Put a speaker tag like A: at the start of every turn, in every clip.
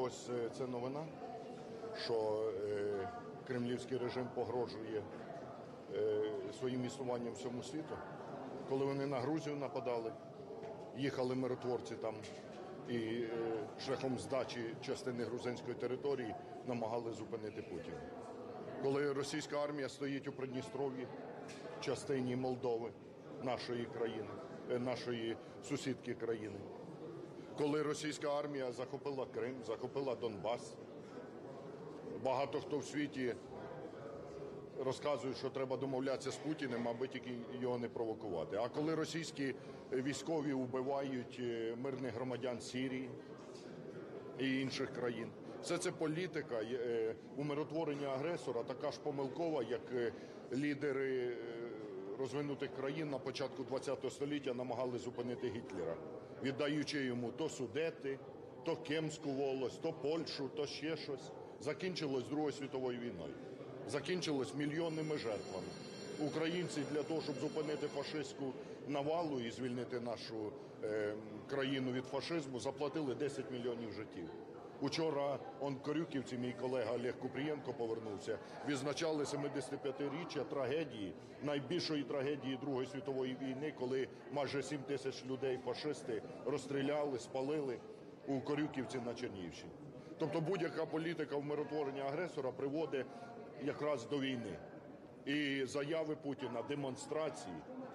A: когось це новина, що кремлівський режим погрожує своїм існуванням всьому світу. Коли вони на Грузію нападали, їхали миротворці там і шляхом здачі частини грузинської території намагали зупинити Путіна. Коли російська армія стоїть у Придністров'ї, частині Молдови, нашої країни, нашої сусідки країни. Коли російська армія захопила Крим, захопила Донбас, багато хто в світі розказує, що треба домовлятися з Путіним, аби тільки його не провокувати. А коли російські військові вбивають мирних громадян Сирії і інших країн, все це політика умиротворення агресора така ж помилкова, як лідери розвинутих країн на початку ХХ століття намагали зупинити Гітлера, віддаючи йому то Судети, то Кемську волость, то Польщу, то ще щось. Закінчилось Другою світовою війною. Закінчилось мільйонними жертвами. Українці для того, щоб зупинити фашистську навалу і звільнити нашу країну від фашизму, заплатили 10 мільйонів життів. Учора Корюківці, мій колега Олег Купрієнко повернувся, відзначали 75-річчя трагедії, найбільшої трагедії Другої світової війни, коли майже 7 тисяч людей фашисти розстріляли, спалили у Корюківці на Чернігівщині. Тобто будь-яка політика вмиротворення агресора приводить якраз до війни. І заяви Путіна, демонстрації,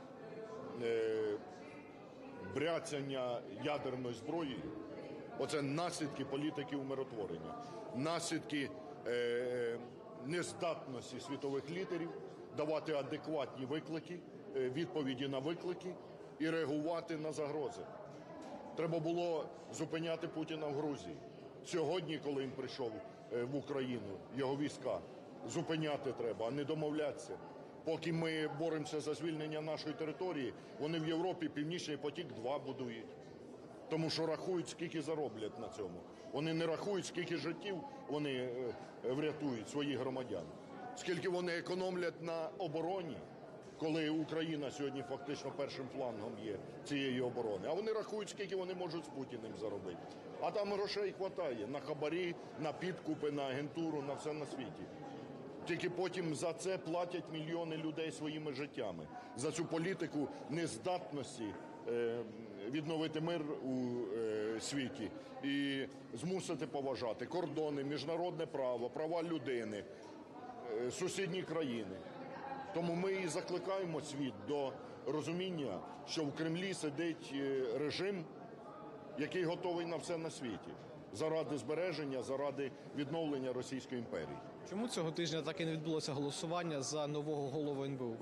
A: бряцання ядерною зброєю – оце наслідки політики умиротворення, наслідки нездатності світових лідерів давати адекватні виклики, відповіді на виклики і реагувати на загрози. Треба було зупиняти Путіна в Грузії. Сьогодні, коли він прийшов в Україну, його війська, зупиняти треба, а не домовлятися. Поки ми боремося за звільнення нашої території, вони в Європі Північний потік-2 будують. Тому що рахують, скільки зароблять на цьому. Вони не рахують, скільки життів вони врятують своїх громадян. Скільки вони економлять на обороні, коли Україна сьогодні фактично першим флангом є цієї оборони. А вони рахують, скільки вони можуть з Путіним заробити. А там грошей хватає на хабарі, на підкупи, на агентуру, на все на світі. Тільки потім за це платять мільйони людей своїми життями. За цю політику нездатності відновити мир у світі і змусити поважати кордони, міжнародне право, права людини, сусідні країни. Тому ми і закликаємо світ до розуміння, що в Кремлі сидить режим, який готовий на все на світі. Заради збереження, заради відновлення Російської імперії.
B: Чому цього тижня так і не відбулося голосування за нового голову НБУ?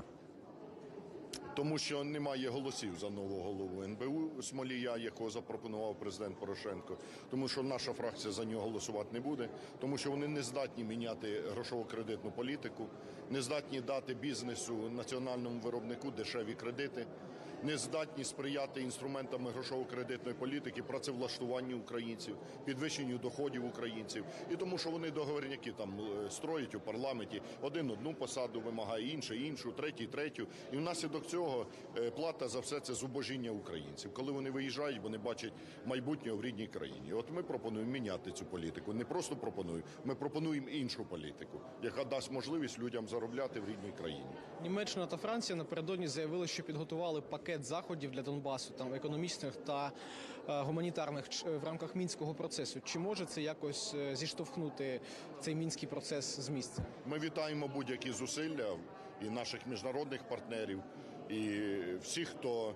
A: Тому що немає голосів за нового голову НБУ Смолія, якого запропонував президент Порошенко. Тому що наша фракція за нього голосувати не буде. Тому що вони не здатні міняти грошово-кредитну політику, не здатні дати бізнесу, національному виробнику дешеві кредити, не здатні сприяти інструментами грошово-кредитної політики працевлаштуванню українців, підвищенню доходів українців. І тому, що вони договорняки там строять у парламенті, один одну посаду вимагає, інший іншу, третій третю. І внаслідок цього плата за все це зубожіння українців. Коли вони виїжджають, вони бачать майбутнє в рідній країні. От ми пропонуємо міняти цю політику. Не просто пропонуємо, ми пропонуємо іншу політику, яка дасть можливість людям заробляти в рідній країні.
B: Німеччина та Франція напередодні заявили, що підготували пакет заходів для Донбасу, там економічних та гуманітарних в рамках Мінського процесу. Чи може це якось зіштовхнути цей Мінський процес з місця?
A: Ми вітаємо будь-які зусилля і наших міжнародних партнерів, і всіх, хто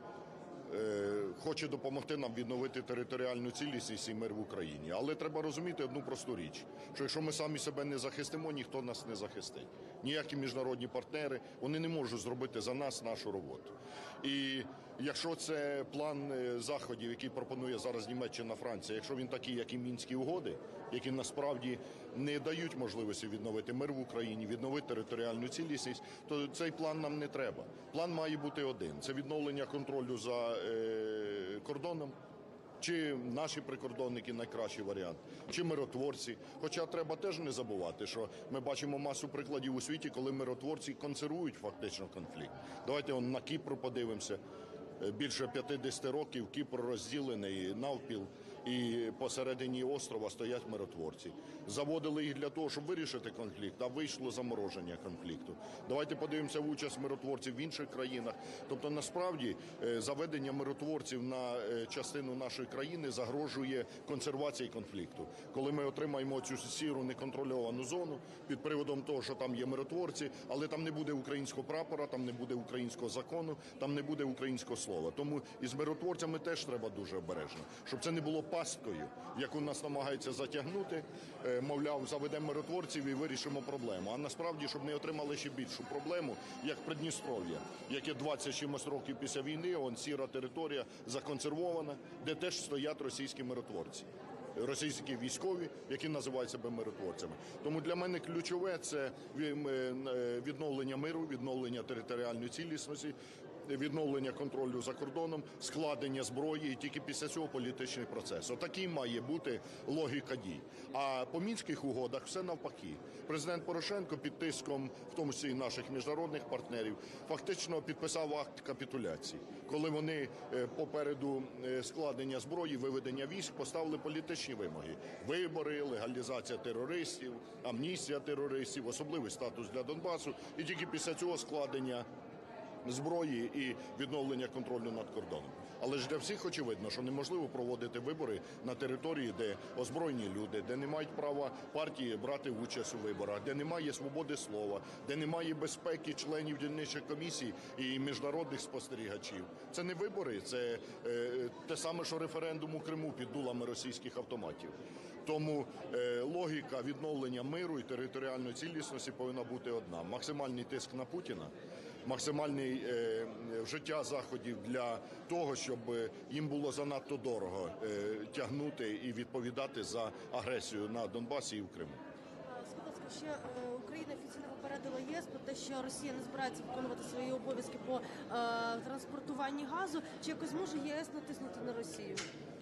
A: хоче допомогти нам відновити територіальну цілісність і мир в Україні. Але треба розуміти одну просту річ, що якщо ми самі себе не захистимо, ніхто нас не захистить. Ніякі міжнародні партнери, вони не можуть зробити за нас нашу роботу. І якщо це план заходів, який пропонує зараз Німеччина, Франція, якщо він такий, як і Мінські угоди, які насправді не дають можливості відновити мир в Україні, відновити територіальну цілісність, то цей план нам не треба. План має бути один – це відновлення контролю за кордоном. Чи наші прикордонники найкращий варіант, чи миротворці. Хоча треба теж не забувати, що ми бачимо масу прикладів у світі, коли миротворці консервують фактично конфлікт. Давайте на Кіпр подивимося. Більше 50 років Кіпр розділений навпіл, і посередині острова стоять миротворці. Заводили їх для того, щоб вирішити конфлікт, а вийшло замороження конфлікту. Давайте подивимося в участь миротворців в інших країнах. Тобто, насправді, заведення миротворців на частину нашої країни загрожує консервації конфлікту. Коли ми отримаємо цю сіру неконтрольовану зону під приводом того, що там є миротворці, але там не буде українського прапора, там не буде українського закону, там не буде українського слова. Тому із миротворцями теж треба дуже обережно, щоб це не було пасткою, яку нас намагаються затягнути, мовляв, заведемо миротворців і вирішимо проблему. А насправді, щоб не отримали ще більшу проблему, як Придністров'я, яке 20 чимось років після війни, он сіра територія законсервована, де теж стоять російські миротворці. Російські військові, які називають себе миротворцями. Тому для мене ключове – це відновлення миру, відновлення територіальної цілісності, відновлення контролю за кордоном, складення зброї і тільки після цього політичний процес. Отакий має бути логіка дій. А по Мінських угодах все навпаки. Президент Порошенко під тиском, в тому числі і наших міжнародних партнерів, фактично підписав акт капітуляції. Коли вони попереду складення зброї, виведення військ поставили політичні вимоги. Вибори, легалізація терористів, амністія терористів, особливий статус для Донбасу. І тільки після цього складення зброї і відновлення контролю над кордоном. Але ж для всіх очевидно, що неможливо проводити вибори на території, де озброєні люди, де не мають права партії брати участь у виборах, де немає свободи слова, де немає безпеки членів дільничних комісій і міжнародних спостерігачів. Це не вибори, це те саме, що референдум у Криму під дулами російських автоматів. Тому логіка відновлення миру і територіальної цілісності повинна бути одна. Максимальний тиск на Путіна, максимальне вжиття заходів для того, щоб їм було занадто дорого тягнути і відповідати за агресію на Донбасі і в Криму.
C: Скажіть, будь ласка, ще Україна офіційно попередила ЄС про те, що Росія не збирається виконувати свої обов'язки по транспортуванні газу. Чи якось може єС натиснути на Росію?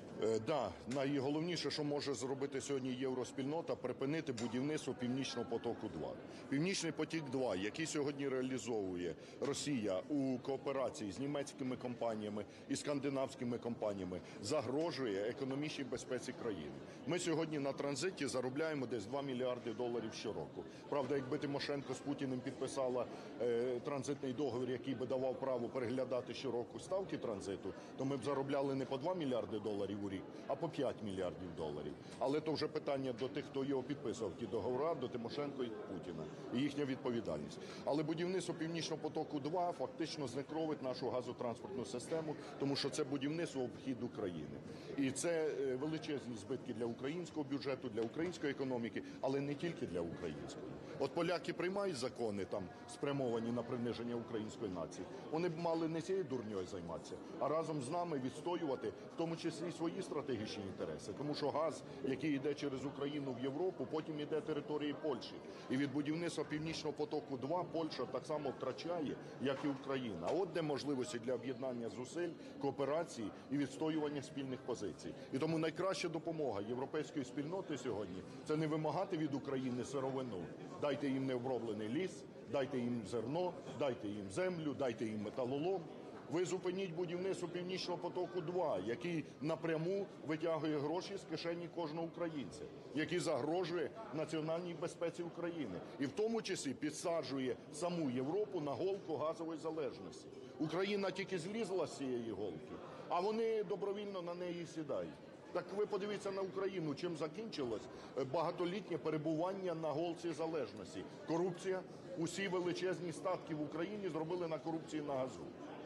A: Да, найголовніше, що може зробити сьогодні євроспільнота, припинити будівництво Північного потоку-2. Північний потік-2, який сьогодні реалізовує Росія у кооперації з німецькими компаніями і скандинавськими компаніями, загрожує економічній безпеці країни. Ми сьогодні на транзиті заробляємо десь $2 мільярди щороку. Правда, якби Тимошенко з Путіним підписала транзитний договір, який би давав право переглядати щороку ставки транзиту, то ми б заробляли не по $2 мільярди у рік, а по $5 мільярдів. Але то вже питання до тих, хто його підписував, ті договори, до Тимошенко і Путіна, і їхня відповідальність. Але будівництво Північного потоку-2 фактично знекровить нашу газотранспортну систему, тому що це будівництво в обхід України. І це величезні збитки для українського бюджету, для української економіки, але не тільки для української. От поляки приймають закони, там, спрямовані на приниження української нації. Вони б мали не цією дурньою займатися, а разом з нами відстоювати, в тому числі і свої стратегічні інтереси. Тому що газ, який йде через Україну в Європу, потім йде території Польщі. І від будівництва Північного потоку-2 Польща так само втрачає, як і Україна. А от де можливості для об'єднання зусиль, кооперації і відстоювання спільних позицій. І тому найкраща допомога європейської спільноти сьогодні – це не вимагати від України сировину. Дайте їм необроблений ліс, дайте їм зерно, дайте їм землю, дайте їм металолом. Ви зупиніть будівництво Північного потоку-2, який напряму витягує гроші з кишені кожного українця, який загрожує національній безпеці України. І в тому числі підсаджує саму Європу на голку газової залежності. Україна тільки злізла з цієї голки, а вони добровільно на неї сідають. Так ви подивіться на Україну, чим закінчилось багатолітнє перебування на голці залежності. Корупція, усі величезні статки в Україні зробили на корупції на газу.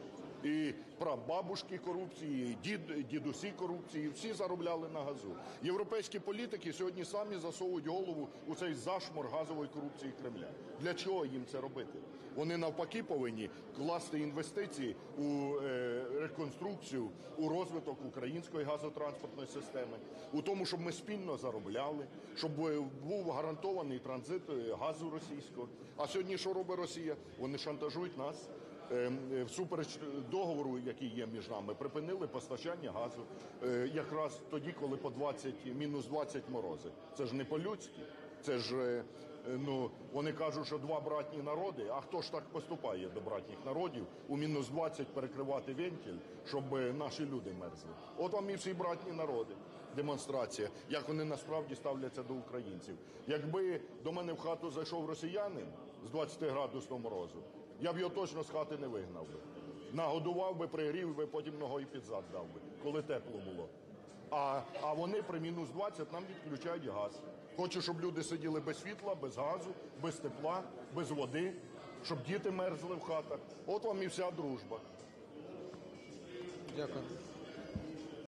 A: І прабабушки корупції, і дідусі корупції, всі заробляли на газу. Європейські політики сьогодні самі засовують голову у цей зашмор газової корупції Кремля. Для чого їм це робити? Вони навпаки повинні класти інвестиції у реконструкцію, у розвиток української газотранспортної системи, у тому, щоб ми спільно заробляли, щоб був гарантований транзит газу російського. А сьогодні що робить Росія? Вони шантажують нас. Всупереч договору, який є між нами, припинили постачання газу якраз тоді, коли по мінус 20 морози. Це ж не по-людськи, це ж, вони кажуть, що два братні народи, а хто ж так поступає до братніх народів у мінус 20 перекривати вентиль, щоб наші люди мерзли? От вам і всі братні народи. демонстрація, як вони насправді ставляться до українців. Якби до мене в хату зайшов росіянин з 20-градусного морозу, я б його точно з хати не вигнав би. Нагодував би, пригрів би, потім ногою під зад дав би, коли тепло було. А вони при мінус 20 нам відключають газ. Хочу, щоб люди сиділи без світла, без газу, без тепла, без води, щоб діти мерзли в хатах. От вам і вся дружба.
B: Дякую.